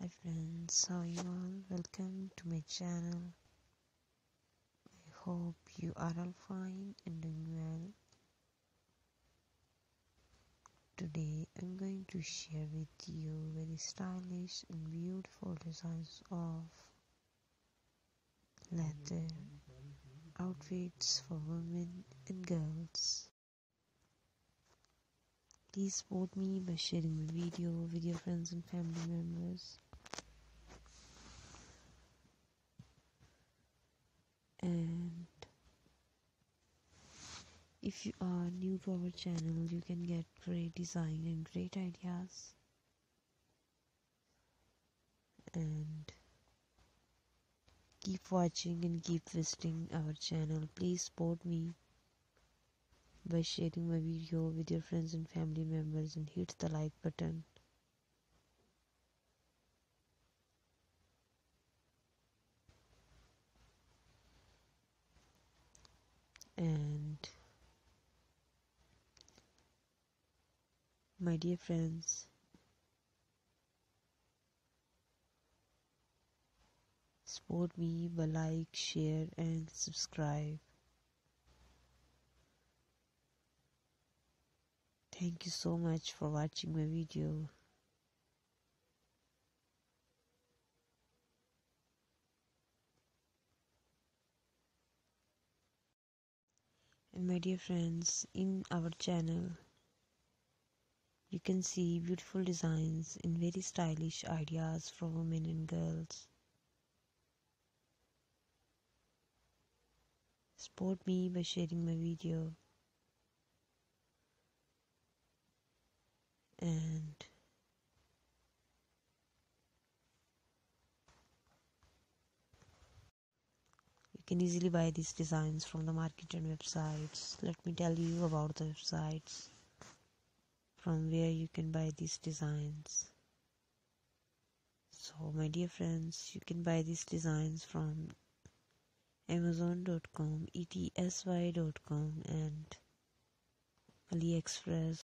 Hi friends, how are you all? Welcome to my channel. I hope you are all fine and doing well. Today I'm going to share with you very stylish and beautiful designs of leather outfits for women and girls. Please support me by sharing the video with your friends and family members. And if you are new to our channel, you can get great design and great ideas. And keep watching and keep visiting our channel. Please support me by sharing my video with your friends and family members and hit the like button. And my dear friends, support me by like, share and subscribe. Thank you so much for watching my video. And my dear friends, in our channel you can see beautiful designs and very stylish ideas for women and girls. Support me by sharing my video. And you can easily buy these designs from the market and websites. Let me tell you about the websites from where you can buy these designs. So my dear friends, you can buy these designs from Amazon.com, ETSY.com and AliExpress,